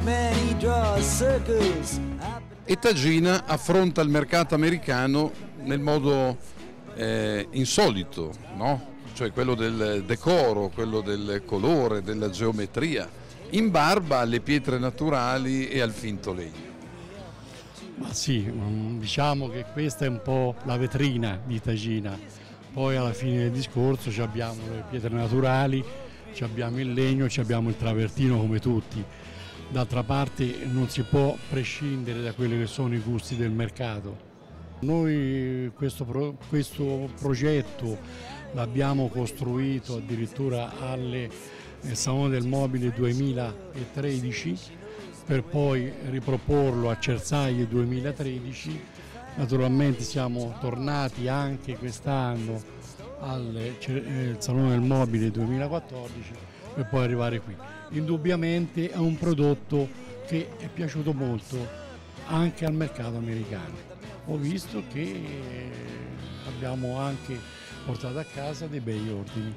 E Tagina affronta il mercato americano nel modo insolito, no? Cioè quello del decoro, quello del colore, della geometria, in barba alle pietre naturali e al finto legno. Ma sì, diciamo che questa è un po' la vetrina di Tagina, poi alla fine del discorso abbiamo le pietre naturali, abbiamo il legno, abbiamo il travertino come tutti. D'altra parte non si può prescindere da quelli che sono i gusti del mercato. Noi questo progetto l'abbiamo costruito addirittura al Salone del Mobile 2013 per poi riproporlo a Cersaie 2013. Naturalmente siamo tornati anche quest'anno al Salone del Mobile 2014 per poi arrivare qui. Indubbiamente è un prodotto che è piaciuto molto anche al mercato americano. Ho visto che abbiamo anche portato a casa dei bei ordini.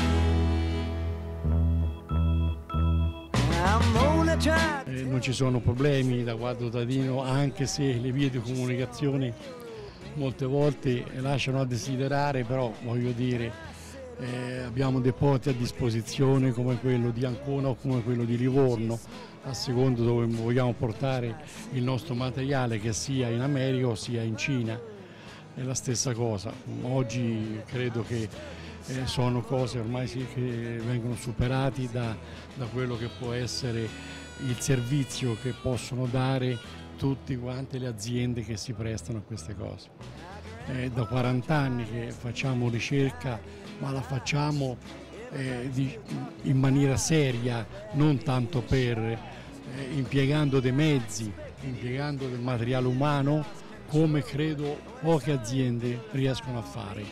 Non ci sono problemi da Quadro Tadino, anche se le vie di comunicazione molte volte lasciano a desiderare, però voglio dire abbiamo dei porti a disposizione come quello di Ancona o come quello di Livorno, a seconda dove vogliamo portare il nostro materiale, che sia in America o sia in Cina, è la stessa cosa. Oggi credo che sono cose ormai che vengono superati da quello che può essere il servizio che possono dare tutte quante le aziende che si prestano a queste cose. Da 40 anni che facciamo ricerca, ma la facciamo in maniera seria, non tanto per impiegando dei mezzi, impiegando del materiale umano, come credo poche aziende riescono a fare.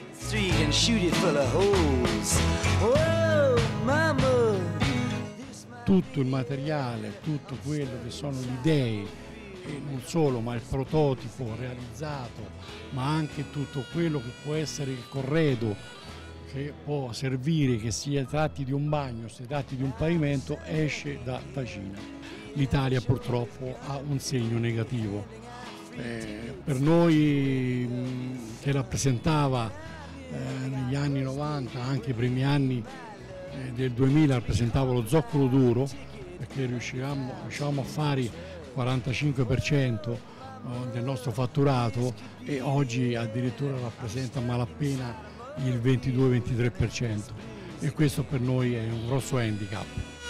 Tutto il materiale, tutto quello che sono le idee, e non solo, ma il prototipo realizzato, ma anche tutto quello che può essere il corredo, che può servire, che si tratti di un bagno, si tratti di un pavimento, esce da Tagina. L'Italia purtroppo ha un segno negativo. Per noi che rappresentava negli anni 90, anche i primi anni del 2000, rappresentava lo zoccolo duro, perché riuscivamo a fare il 45% del nostro fatturato, e oggi addirittura rappresenta malapena il 22-23%, e questo per noi è un grosso handicap.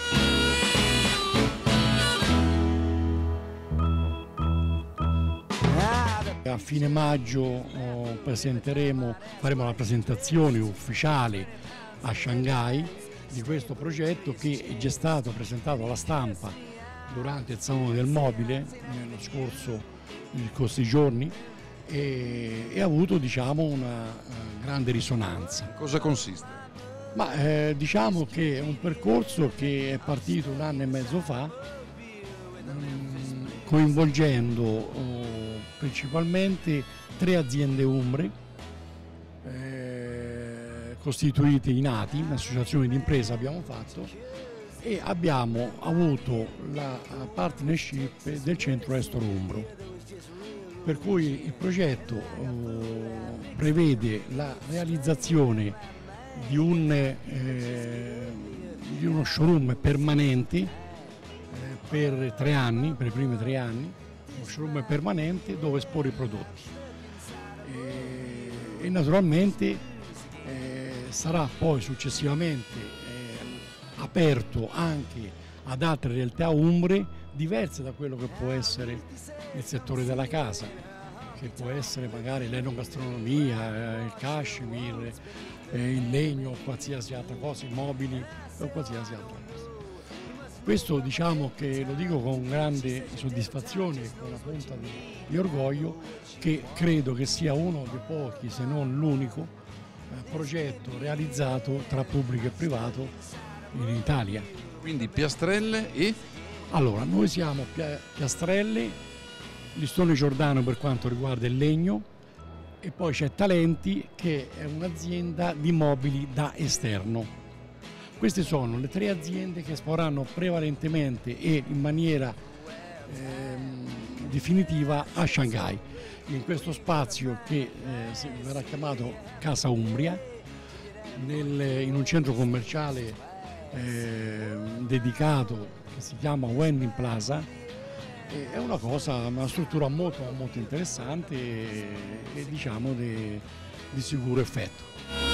A fine maggio faremo la presentazione ufficiale a Shanghai di questo progetto, che è già stato presentato alla stampa durante il Salone del Mobile in questi giorni, e ha avuto, diciamo, una grande risonanza. Cosa consiste? Diciamo che è un percorso che è partito 1 anno e mezzo fa, coinvolgendo principalmente 3 aziende umbre costituite in ATI, un'associazione di impresa abbiamo fatto, e abbiamo avuto la partnership del Centro Estero Umbro, per cui il progetto prevede la realizzazione di uno showroom permanente per 3 anni, per i primi 3 anni, uno showroom permanente dove esporre i prodotti, e naturalmente sarà poi successivamente aperto anche ad altre realtà umbre diverse da quello che può essere il settore della casa, che può essere magari l'enogastronomia, il cashmere, il legno, qualsiasi altra cosa, i mobili o qualsiasi altra cosa. Questo, diciamo, che lo dico con grande soddisfazione e con una punta di orgoglio, che credo che sia uno dei pochi, se non l'unico, progetto realizzato tra pubblico e privato in Italia. Quindi piastrelle e? Allora, noi siamo Piastrelle, Listone Giordano per quanto riguarda il legno, e poi c'è Talenti, che è un'azienda di mobili da esterno. Queste sono le 3 aziende che esporranno prevalentemente e in maniera definitiva a Shanghai, in questo spazio che verrà chiamato Casa Umbria, in un centro commerciale dedicato che si chiama Wending Plaza. È una struttura molto interessante e diciamo di sicuro effetto.